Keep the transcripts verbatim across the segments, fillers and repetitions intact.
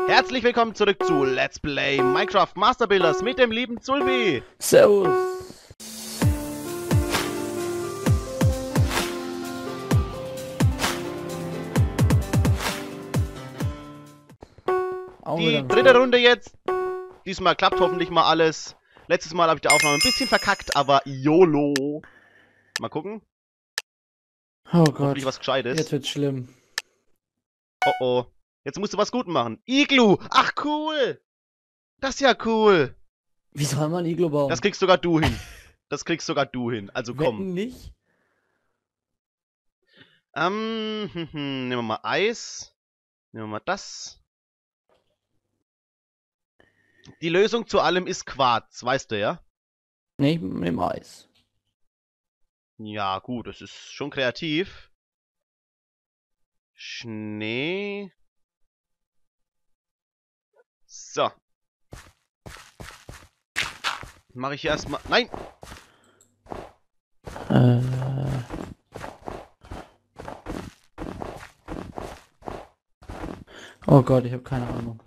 Herzlich willkommen zurück zu Let's Play Minecraft Master Builders mit dem lieben Zulbi. Servus. Auch Die wieder am dritte Start. Runde jetzt. Diesmal klappt hoffentlich mal alles. Letztes Mal habe ich die Aufnahme ein bisschen verkackt, aber YOLO. Mal gucken. Oh Gott. Hoffentlich was Gescheites. Jetzt wird's schlimm. Oh oh. Jetzt musst du was gut machen. Iglu. Ach cool. Das ist ja cool. Wie soll man ein Iglo bauen? Das kriegst sogar du hin. Das kriegst sogar du hin. Also komm. Wetten nicht? Ähm, hm, hm, nehmen wir mal Eis. Nehmen wir mal das. Die Lösung zu allem ist Quarz, weißt du ja? Nee, ich nehm Eis. Ja, gut, das ist schon kreativ. Schnee. So. Mache ich erstmal. Nein! Äh. Oh Gott, ich habe keine Ahnung.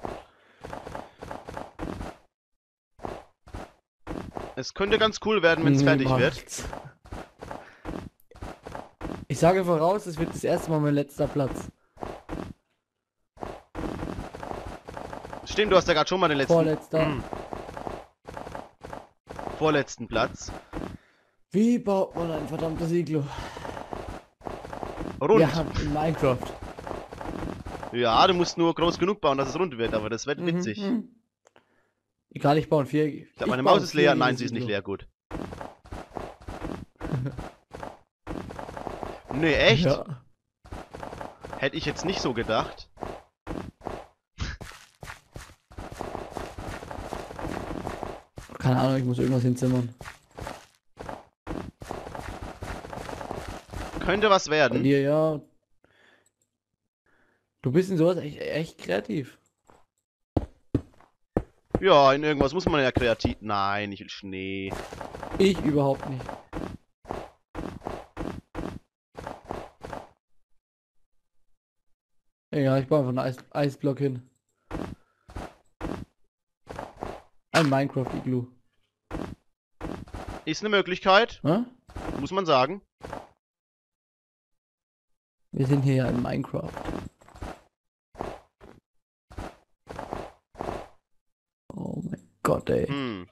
Es könnte ganz cool werden, wenn es fertig wird. Niemals. Ich sage voraus, es wird das erste Mal mein letzter Platz. Stimmt, du hast ja gerade schon mal den letzten. Vorletzter. Hm. Vorletzten Platz. Wie baut man ein verdammtes Iglo? Rund. Ja, in Minecraft. Ja, du musst nur groß genug bauen, dass es rund wird, aber das wird witzig. Mhm, mhm. Egal, ich baue ein Viereck. Ich glaube, meine Maus ist leer. Nein, sie ist nicht leer. Gut. Nee, echt? Ja. Hätte ich jetzt nicht so gedacht. Keine Ahnung, ich muss irgendwas hinzimmern. Könnte was Bei werden. dir, ja. Du bist in sowas echt, echt kreativ. Ja, in irgendwas muss man ja kreativ. Nein, ich will Schnee. Ich überhaupt nicht. Egal, ich baue einfach einen Eis Eisblock hin. Ein Minecraft-Iglu. Ist eine Möglichkeit, Hä? muss man sagen. Wir sind hier ja in Minecraft. Oh mein Gott, ey. Hm.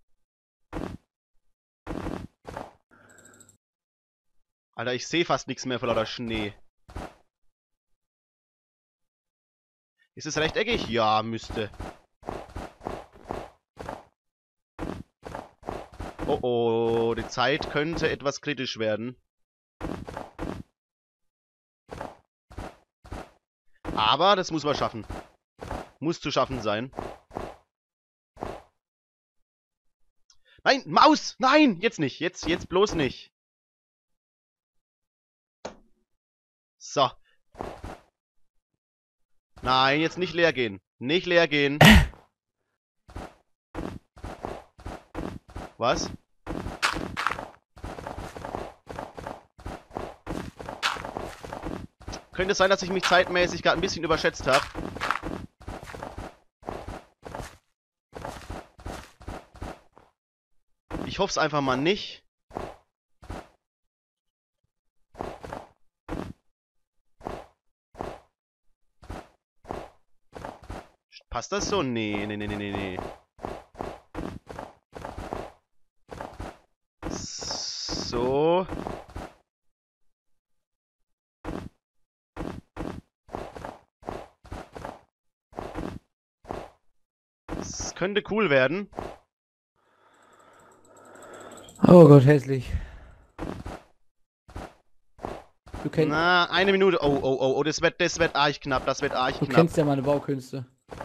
Alter, ich sehe fast nichts mehr vor lauter Schnee. Ist es rechteckig? Ja, müsste. Oh oh, die Zeit könnte etwas kritisch werden. Aber das muss man schaffen. Muss zu schaffen sein. Nein, Maus! Nein, jetzt nicht. Jetzt, jetzt bloß nicht. So. Nein, jetzt nicht leer gehen. Nicht leer gehen. Was? Könnte es sein, dass ich mich zeitmäßig gerade ein bisschen überschätzt habe. Ich hoffe es einfach mal nicht. Passt das so? Nee, nee, nee, nee, nee, nee. So. Das könnte cool werden. Oh Gott, hässlich. Du kennst, Na, eine Minute. Oh, oh, oh, oh, das wird, das wird arg knapp. Das wird arg du knapp. kennst ja meine Baukünste.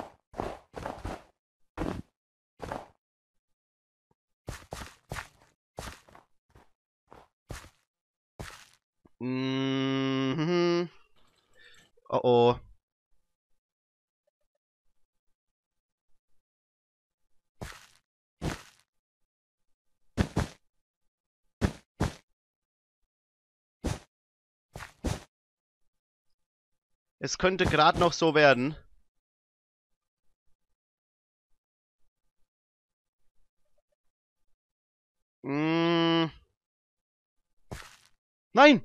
Mhm. Oh, oh. Es könnte gerade noch so werden. Nein!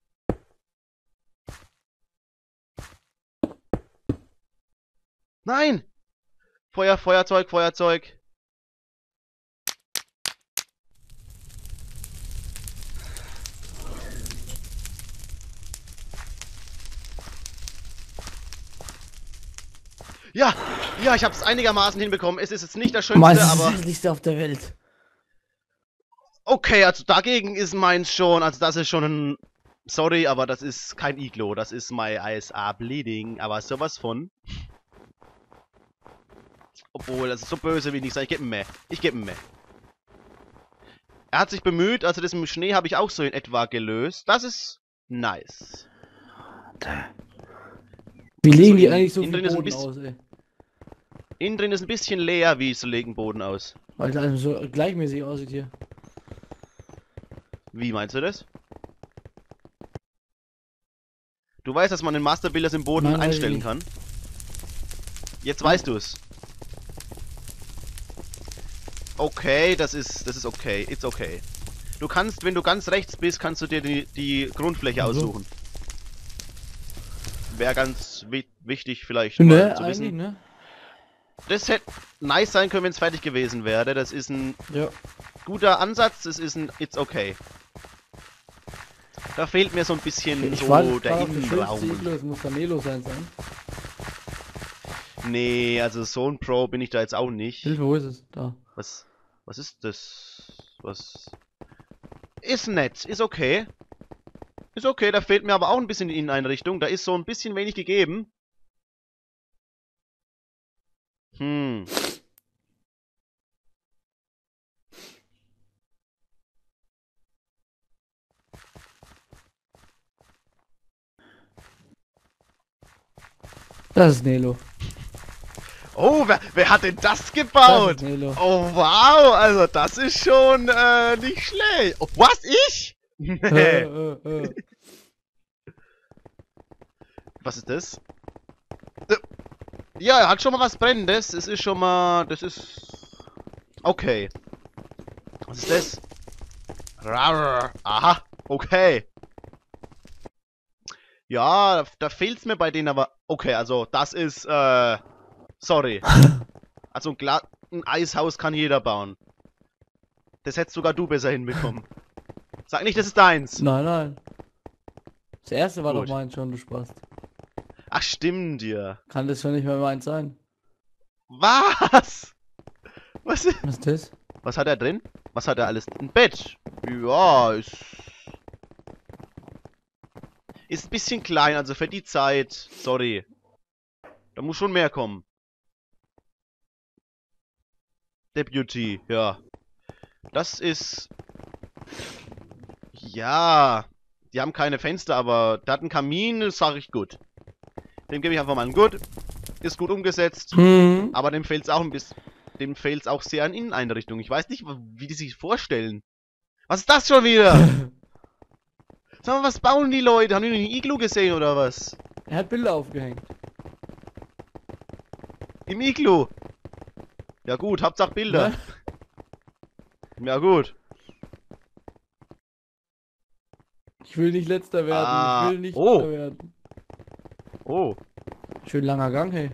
Nein! Feuer, Feuerzeug, Feuerzeug. Ja, ja, ich habe es einigermaßen hinbekommen. Es ist jetzt nicht das Schönste, Mann, das ist aber... das Hässlichste auf der Welt. Okay, also dagegen ist meins schon, also das ist schon ein... Sorry, aber das ist kein Iglo, das ist my I S A Bleeding, aber sowas von. Obwohl, das ist so böse wie nicht sein. Ich gebe ihm mehr. Ich gebe ihm mehr. Er hat sich bemüht, also das mit dem Schnee habe ich auch so in etwa gelöst. Das ist nice. Wie legen die in- eigentlich so innen viel drin ist ein Boden bisschen- aus, ey? Innen drin ist ein bisschen leer, wie so legen Boden aus. Weil das also so gleichmäßig aussieht hier. Wie meinst du das? Du weißt, dass man den Masterbuilders im Boden Nein, weiß ich einstellen nicht. kann? Jetzt weißt du es. Okay, das ist, das ist okay. It's okay. Du kannst, wenn du ganz rechts bist, kannst du dir die, die Grundfläche Also. aussuchen. Wäre ganz wi wichtig vielleicht mal Ne, zu eigentlich, wissen. ne? Das hätte nice sein können, wenn es fertig gewesen wäre. Das ist ein Ja. guter Ansatz. Das ist ein It's okay. Da fehlt mir so ein bisschen Ich so war der der Innenraum. Iglo, es muss Vanelo sein sein. Nee, also so ein Pro bin ich da jetzt auch nicht. Hilfe, wo ist es? Da. Was, was ist das? Was? Ist nett, ist okay. Ist okay, da fehlt mir aber auch ein bisschen die Inneneinrichtung. Da ist so ein bisschen wenig gegeben. Hm. Das ist Nelo. Oh, wer, wer hat denn das Das gebaut? ist Nelo. Oh, wow, also das ist schon äh, nicht schlecht. Oh, was, ich? Äh, Nee. äh, äh. Was ist das? Äh, Ja, er hat schon mal was Brennendes. Es ist schon mal... Das ist... Okay. Was ist das? Rar. Aha, okay. Ja, da, da fehlt's mir bei denen aber... Okay, also das ist... Äh, sorry. Also ein, Gla ein Eishaus kann jeder bauen. Das hättest sogar du besser hinbekommen. Sag nicht, das ist deins. Nein, nein. Das erste war Gut. doch meins schon, du Spaß. Ach, stimmt dir. Kann das schon nicht mehr meins sein? Was? Was, ist- Was ist das? was hat er drin? Was hat er alles? Ein Bett. Ja, ist... Ist ein bisschen klein, also für die Zeit. Sorry. Da muss schon mehr kommen. Deputy, ja. Das ist... Ja. Die haben keine Fenster, aber der hat einen Kamin, das sage ich gut. Dem gebe ich einfach mal ein Gut. Ist gut umgesetzt. Hm. Aber dem fehlt es auch ein bisschen... Dem fehlt es auch sehr an Inneneinrichtung. Ich weiß nicht, wie die sich vorstellen. Was ist das schon wieder? Sag mal, was bauen die Leute? Haben die noch nie Iglu gesehen oder was? Er hat Bilder aufgehängt. Im Iglu. Ja gut, Hauptsache Bilder. Ne? Ja gut. Ich will nicht letzter werden. Ah, Ich will nicht oh. letzter werden. Oh. Schön langer Gang, hey.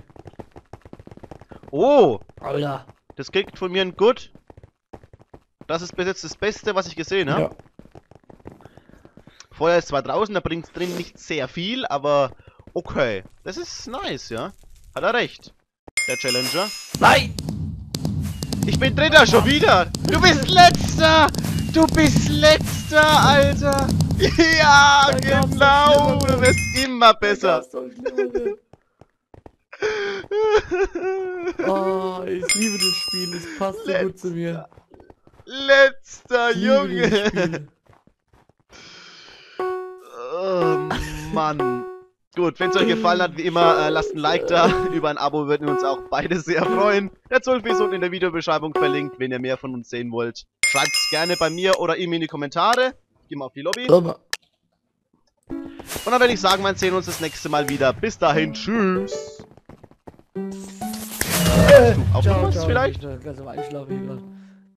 Oh. Alter. Das kriegt von mir ein Gut. Das ist bis jetzt das Beste, was ich gesehen habe. Ja. Feuer ist zwar draußen, da bringt es drin nicht sehr viel, aber okay. Das ist nice, ja. Hat er recht. Der Challenger. Nein! Ich bin Dritter schon wieder. Du bist Letzter. Du bist Letzter, Alter. Ja, Da gab's genau. doch Du wirst immer besser. Das ist doch Schlimmere. Oh, ich liebe das Spiel. Es passt so gut zu mir. Letzter, Ich liebe dieses Junge. Spiel. Oh, Mann. Gut, wenn es euch gefallen hat, wie immer, äh, lasst ein Like da. Über ein Abo würden wir uns auch beide sehr freuen. Der Zulf ist unten in der Videobeschreibung verlinkt, wenn ihr mehr von uns sehen wollt. Schreibt es gerne bei mir oder ihm in die Kommentare. Geh mal auf die Lobby. Aber Und dann würde ich sagen, wir sehen uns das nächste Mal wieder. Bis dahin, tschüss. Auch noch ciao, was ciao. vielleicht? Ich bin ganz am Einschlafen hier gerade.